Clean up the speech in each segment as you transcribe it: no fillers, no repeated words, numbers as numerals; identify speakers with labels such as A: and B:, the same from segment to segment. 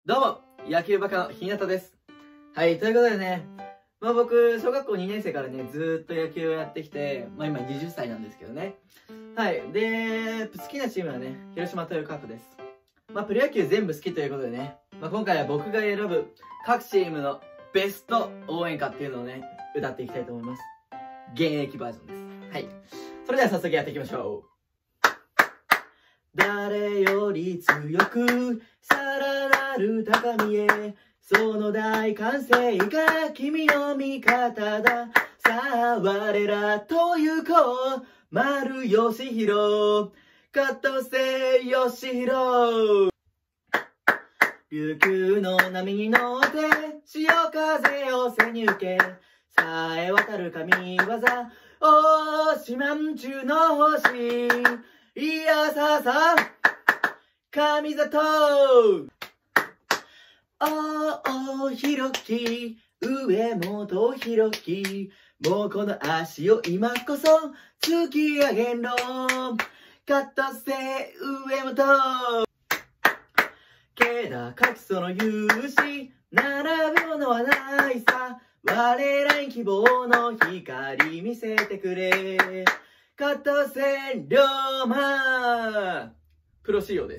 A: どうも、野球バカのひなたです。はい、ということでね、僕、小学校2年生からね、ずーっと野球をやってきて、今20歳なんですけどね。はい、で、好きなチームはね、広島東洋カープです。プロ野球全部好きということでね、今回は僕が選ぶ各チームのベスト応援歌っていうのをね、歌っていきたいと思います。現役バージョンです。はい。それでは早速やっていきましょう。誰より強くさらなる高みへ、その大歓声が君の味方だ。さあ我らという子、丸義弘、加藤瀬義弘。琉球の波に乗って潮風を背に受け、さえ渡る神業、お四万十の星、いやささ神里。おひろき、上本ひろき、もうこの足を今こそ突き上げろ。加藤瀬上本、けだかきその勇姿、並ぶものはないさ。我らに希望の光見せてくれ。加藤瀬龍馬、プロ仕様です。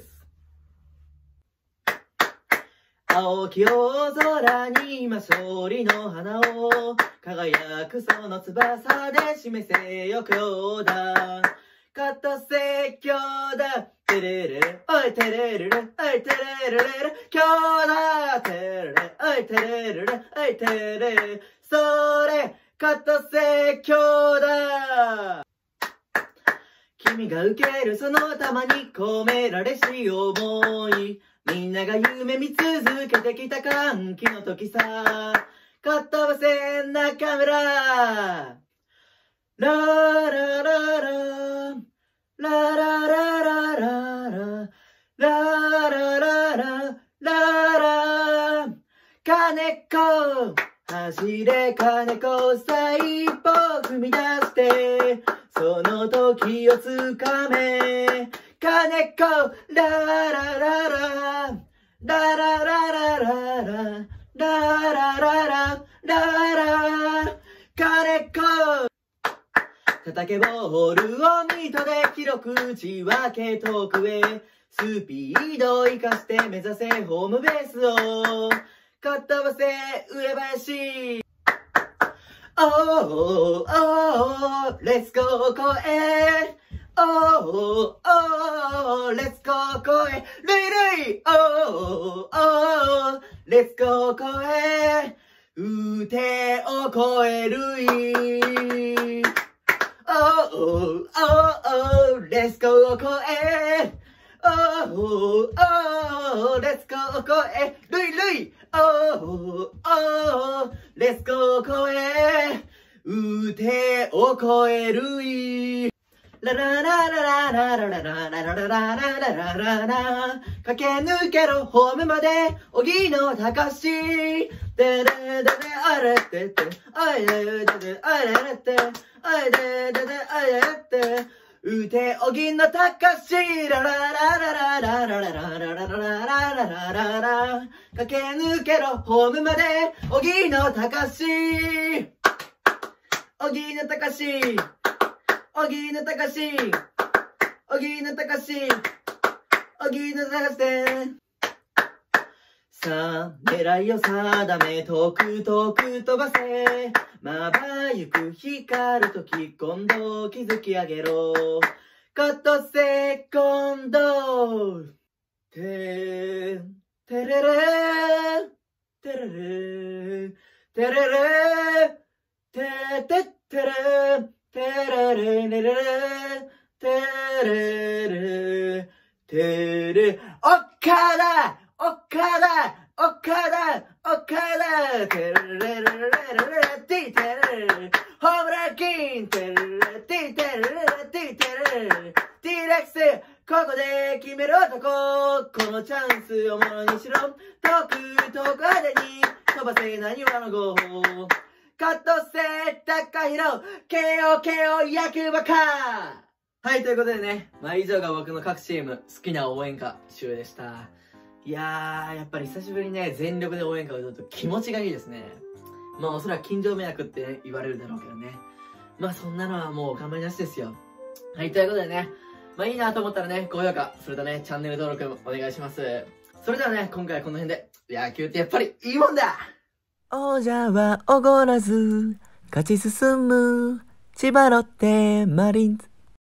A: 青き大空に今勝利の花を輝くその翼で示せよ今日だ。加藤瀬今日だ。テレレレ、おいテレレレ、おいテレレレ、今日だ。テレレ、おいテレレレ、おいテレレ、それ、加藤瀬今日だ。君が受けるその玉に込められし思い、みんなが夢見続けてきた歓喜の時さ。加藤瀬中村、ララララララララララララララララ、金子走れ金子、さ一歩踏み出してその時をつかめ。金子ララララララララララララララララ、金子叩けボールをミートで広く打ち分け遠くへ、スピードを生かして目指せホームベースを。加藤瀬上林、おーレッツゴー公園、おーレッツゴー公園、ルイルイ、おーレッツゴー公園、打てを超えるい、おーレッツゴー公園、おーレッツゴー公園、ルイルイ、おーレッツゴー公園、打てを超えるい、ララララララララララララララララ、駆け抜けろホームまで荻野隆史、でででであれってってあいででであれれってあいででであれれって、打て荻野隆史、ララララララララララララララララ、駆け抜けろホームまで荻野隆史、荻野隆史、荻野隆史、荻野隆史、荻野隆史。さあ狙いを定め遠く遠く飛ばせ、まばゆく光る時今度築き上げろ。加藤瀬今度、てれれてれれてれれてててれてれれれれれてれれてれ、岡田岡田岡田岡田、てれれれれれれティテレレ、ホームランキングテレレティテレレティテレレティレックス、ここで決める男、このチャンスをものにしろ。遠く遠くまでに飛ばせなにわの号砲、加藤瀬貴弘、KO 野球バカ。はい、ということでね、以上が僕の各チーム好きな応援歌集でした。 いやー、やっぱり久しぶりにね、全力で応援歌を歌うと気持ちがいいですね。まあおそらく近所迷惑って、ね、言われるだろうけどね。まあそんなのはもう頑張りなしですよ。はい、ということでね、まあいいなと思ったらね、高評価、それとね、チャンネル登録お願いします。それではね、今回はこの辺で、野球ってやっぱりいいもんだ。
B: 王者はおごらず、勝ち進む、千葉ロッテマリーンズ。